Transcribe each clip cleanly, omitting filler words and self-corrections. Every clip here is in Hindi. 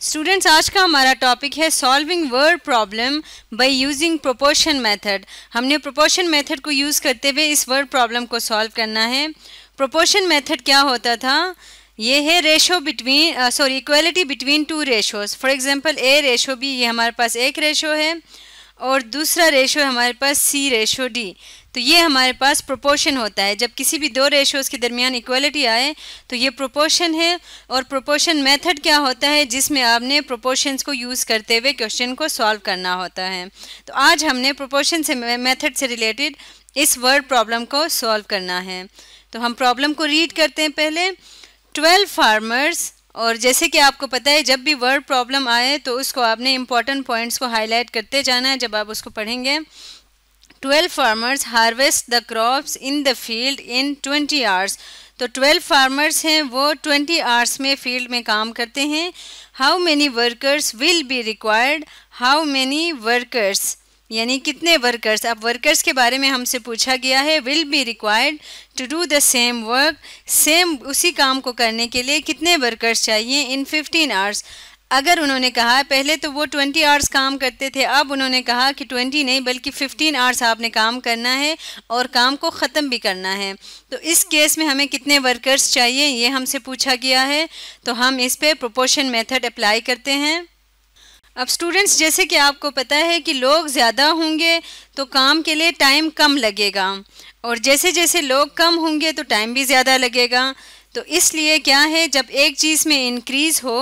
स्टूडेंट्स, आज का हमारा टॉपिक है solving word problem by using proportion method. हमने प्रोपोर्शन मेथड को यूज़ करते हुए इस वर्ड प्रॉब्लम को सॉल्व करना है। प्रोपोर्शन मेथड क्या होता था? ये है ratio between equality between two ratios. For example A ratio B, ये हमारे पास एक रेशो है और दूसरा रेशो है हमारे पास सी रेशो डी। तो ये हमारे पास प्रोपोर्शन होता है। जब किसी भी दो रेशोज़ के दरमियान इक्वालिटी आए तो ये प्रोपोर्शन है। और प्रोपोर्शन मेथड क्या होता है? जिसमें आपने प्रोपोर्शंस को यूज़ करते हुए क्वेश्चन को सॉल्व करना होता है। तो आज हमने प्रोपोर्शन से मेथड से रिलेटेड इस वर्ड प्रॉब्लम को सॉल्व करना है। तो हम प्रॉब्लम को रीड करते हैं पहले। 12 फार्मर्स, और जैसे कि आपको पता है जब भी वर्ड प्रॉब्लम आए तो उसको आपने इम्पॉर्टेंट पॉइंट्स को हाईलाइट करते जाना है जब आप उसको पढ़ेंगे। 12 farmers harvest the crops in the field in 20 hours. तो 12 फार्मर्स हैं, वो 20 आवर्स में फील्ड में काम करते हैं। How many workers will be required? How many workers यानी कितने वर्कर्स। अब वर्कर्स के बारे में हमसे पूछा गया है। Will be required to do the same work, same उसी काम को करने के लिए कितने वर्कर्स चाहिए इन 15 आवर्स। अगर उन्होंने कहा पहले तो वो 20 आवर्स काम करते थे, अब उन्होंने कहा कि 20 नहीं बल्कि 15 आवर्स आपने काम करना है और काम को ख़त्म भी करना है। तो इस केस में हमें कितने वर्कर्स चाहिए ये हमसे पूछा गया है। तो हम इस पे प्रोपोर्शन मेथड अप्लाई करते हैं। अब स्टूडेंट्स, जैसे कि आपको पता है कि लोग ज़्यादा होंगे तो काम के लिए टाइम कम लगेगा, और जैसे जैसे लोग कम होंगे तो टाइम भी ज़्यादा लगेगा। तो इसलिए क्या है, जब एक चीज़ में इंक्रीज़ हो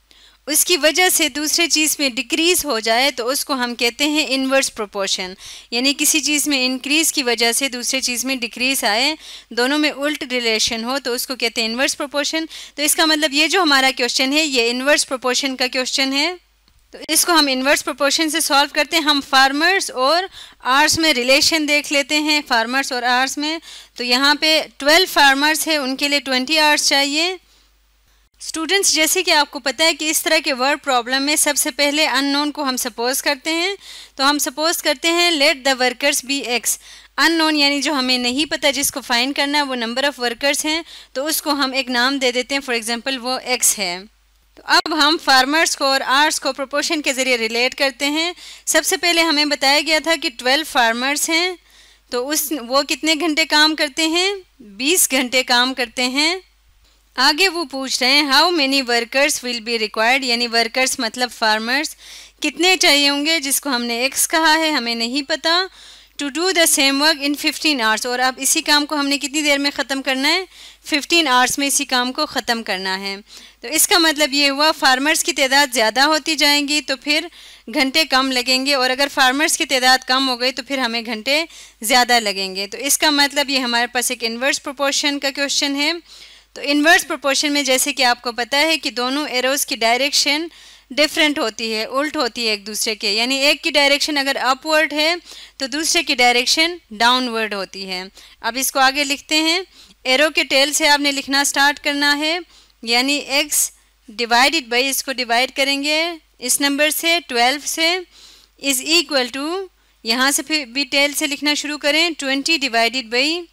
उसकी वजह से दूसरे चीज़ में डिक्रीज़ हो जाए तो उसको हम कहते हैं इन्वर्स प्रोपोर्शन। यानी किसी चीज़ में इंक्रीज़ की वजह से दूसरे चीज़ में डिक्रीज़ आए, दोनों में उल्ट रिलेशन हो तो उसको कहते हैं इन्वर्स प्रोपोर्शन। तो इसका मतलब ये जो हमारा क्वेश्चन है ये इन्वर्स प्रोपोर्शन का क्वेश्चन है। तो इसको हम इन्वर्स प्रोपोर्शन से सॉल्व करते हैं। हम फार्मर्स और आवर्स में रिलेशन देख लेते हैं। फार्मर्स और आवर्स में तो यहाँ पे 12 फार्मर्स है, उनके लिए 20 आवर्स चाहिए। स्टूडेंट्स, जैसे कि आपको पता है कि इस तरह के वर्ड प्रॉब्लम में सबसे पहले अननोन को हम सपोज करते हैं। तो हम सपोज करते हैं let the workers be X. Unknown यानी जो हमें नहीं पता, जिसको फाइंड करना है वो नंबर ऑफ़ वर्कर्स हैं, तो उसको हम एक नाम दे देते हैं। फॉर एग्जांपल वो एक्स है। तो अब हम फार्मर्स को और आवर्स को प्रोपोर्शन के ज़रिए रिलेट करते हैं। सबसे पहले हमें बताया गया था कि 12 फार्मर्स हैं, तो वो कितने घंटे काम करते हैं? 20 घंटे काम करते हैं। आगे वो पूछ रहे हैं how many workers will be required, यानी वर्कर्स मतलब फार्मर्स कितने चाहिए होंगे, जिसको हमने एक्स कहा है, हमें नहीं पता। To do the same work in 15 hours, और अब इसी काम को हमने कितनी देर में ख़त्म करना है? 15 आवर्स में इसी काम को ख़त्म करना है। तो इसका मतलब ये हुआ फार्मर्स की तादाद ज़्यादा होती जाएंगी तो फिर घंटे कम लगेंगे, और अगर फार्मर्स की तादाद कम हो गई तो फिर हमें घंटे ज़्यादा लगेंगे। तो इसका मतलब ये हमारे पास एक इन्वर्स प्रोपोर्शन का क्वेश्चन है। तो इन्वर्स प्रोपोर्शन में जैसे कि आपको पता है कि दोनों एरोज़ की डायरेक्शन डिफरेंट होती है, उल्ट होती है एक दूसरे के। यानी एक की डायरेक्शन अगर अपवर्ड है तो दूसरे की डायरेक्शन डाउनवर्ड होती है। अब इसको आगे लिखते हैं। एरो के टेल से आपने लिखना स्टार्ट करना है, यानी x डिवाइडेड बाई, इसको डिवाइड करेंगे इस नंबर से 12 से, इज़ इक्वल टू, यहाँ से फिर भी टेल से लिखना शुरू करें, 20 डिवाइडेड बाई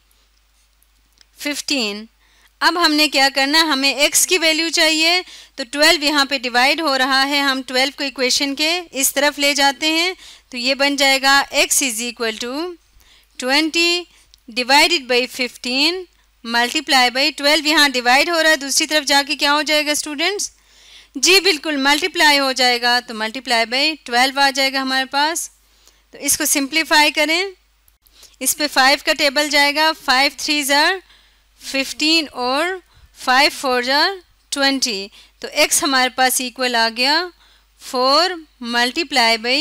15। अब हमने क्या करना, हमें x की वैल्यू चाहिए। तो 12 यहाँ पे डिवाइड हो रहा है, हम 12 को इक्वेशन के इस तरफ ले जाते हैं तो ये बन जाएगा x is equal to 20 divided by 15 multiply by 12। यहाँ डिवाइड हो रहा है, दूसरी तरफ जाके क्या हो जाएगा स्टूडेंट्स? जी बिल्कुल मल्टीप्लाई हो जाएगा, तो मल्टीप्लाई बाई 12 आ जाएगा हमारे पास। तो इसको सिंप्लीफाई करें, इस पे 5 का टेबल जाएगा, 5 3 ज़ार 15 और 5 4 ज़ार 20। तो x हमारे पास इक्वल आ गया 4 multiply by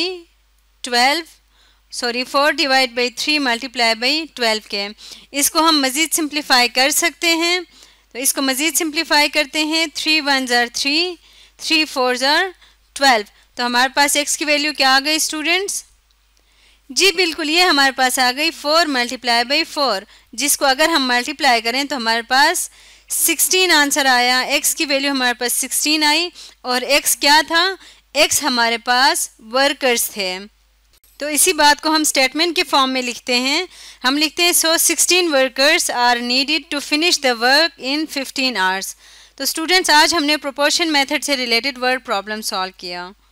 4 divide by 3 multiply by 12 के। इसको हम मज़ीद सिंप्लीफाई कर सकते हैं। तो इसको मज़ीद सिंप्लीफाई करते हैं, 3 1 ज़ार 3, 3 4 ज़ार 12। तो हमारे पास x की वैल्यू क्या आ गई स्टूडेंट्स? जी बिल्कुल, ये हमारे पास आ गई 4 मल्टीप्लाई बाई 4, जिसको अगर हम मल्टीप्लाई करें तो हमारे पास 16 आंसर आया। x की वैल्यू हमारे पास 16 आई, और x क्या था? x हमारे पास वर्कर्स थे। तो इसी बात को हम स्टेटमेंट के फॉर्म में लिखते हैं। हम लिखते हैं so 16 workers are needed to finish the work in 15 hours. तो स्टूडेंट्स आज हमने प्रोपोर्शन मेथड से रिलेटेड वर्ड प्रॉब्लम सॉल्व किया।